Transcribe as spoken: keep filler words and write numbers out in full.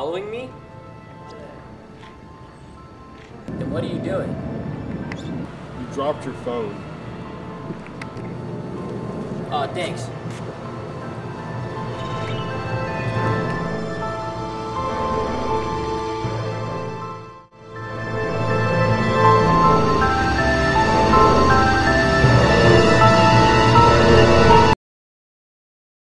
following me? Then what are you doing? You dropped your phone. Aw, uh, thanks.